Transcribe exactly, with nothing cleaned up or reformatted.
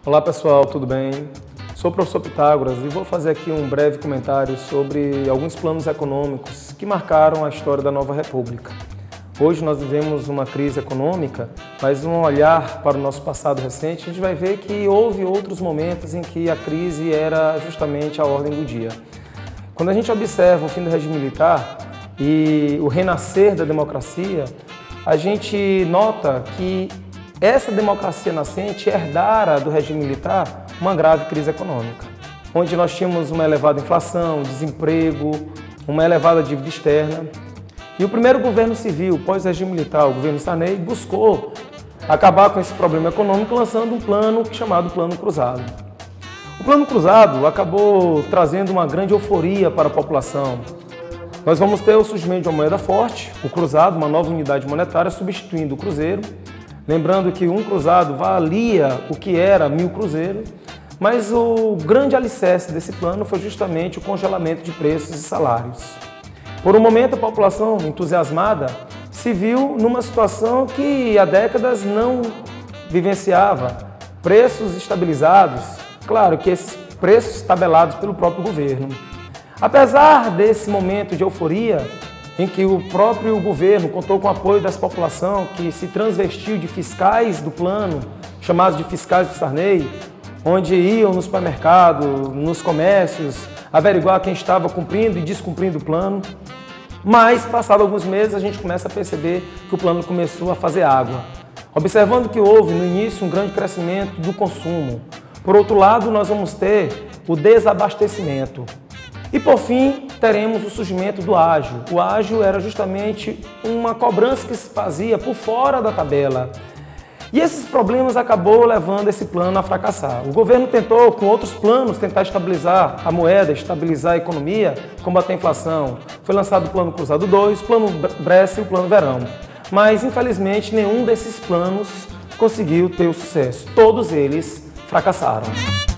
Olá pessoal, tudo bem? Sou o professor Pitágoras e vou fazer aqui um breve comentário sobre alguns planos econômicos que marcaram a história da nova república. Hoje nós vivemos uma crise econômica, mas um olhar para o nosso passado recente, a gente vai ver que houve outros momentos em que a crise era justamente a ordem do dia. Quando a gente observa o fim do regime militar e o renascer da democracia, a gente nota que essa democracia nascente herdara do regime militar uma grave crise econômica, onde nós tínhamos uma elevada inflação, desemprego, uma elevada dívida externa. E o primeiro governo civil, pós-regime militar, o governo Sarney, buscou acabar com esse problema econômico lançando um plano chamado Plano Cruzado. O Plano Cruzado acabou trazendo uma grande euforia para a população. Nós vamos ter o surgimento de uma moeda forte, o cruzado, uma nova unidade monetária substituindo o cruzeiro. Lembrando que um cruzado valia o que era mil cruzeiros, mas o grande alicerce desse plano foi justamente o congelamento de preços e salários. Por um momento, a população entusiasmada se viu numa situação que há décadas não vivenciava. Preços estabilizados, claro que esses preços tabelados pelo próprio governo. Apesar desse momento de euforia, em que o próprio governo contou com o apoio da população, que se transvestiu de fiscais do plano, chamados de fiscais do Sarney, onde iam no supermercado, nos comércios, averiguar quem estava cumprindo e descumprindo o plano. Mas, passados alguns meses, a gente começa a perceber que o plano começou a fazer água, observando que houve, no início, um grande crescimento do consumo. Por outro lado, nós vamos ter o desabastecimento. E, por fim, teremos o surgimento do ágio. O ágio era justamente uma cobrança que se fazia por fora da tabela. E esses problemas acabou levando esse plano a fracassar. O governo tentou, com outros planos, tentar estabilizar a moeda, estabilizar a economia, combater a inflação. Foi lançado o Plano Cruzado dois, o Plano Bresser e o Plano Verão. Mas, infelizmente, nenhum desses planos conseguiu ter o sucesso. Todos eles fracassaram.